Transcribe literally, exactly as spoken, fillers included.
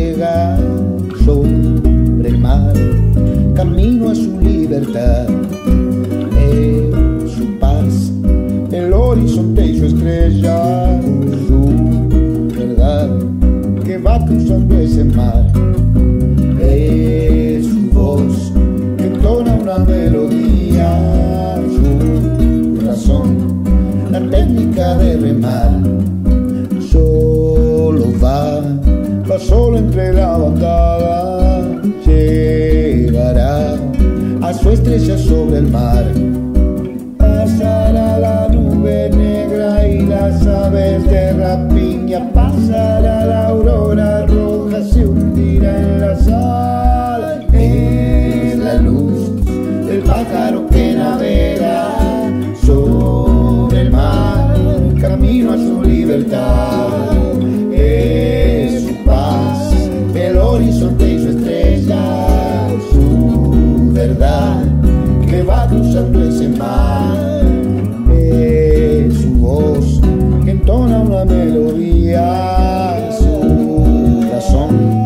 navega sobre el mar, camino a su libertad. Es su paz, el horizonte y su estrella, su verdad que va cruzando ese mar. Es su voz que entona una melodía, su razón, la técnica de remar. Solo va, va solo entre la bandada, llegará a su estrella sobre el mar. Pasará la nube negra y las aves de rapiña, pasará la aurora roja, se hundirá en la sal. Es la luz del pájaro que navega sobre el mar, camino a su libertad. Es su paz, el horizonte y su estrella, su verdad que va cruzando ese mar. Es su voz que entona una melodía, su razón,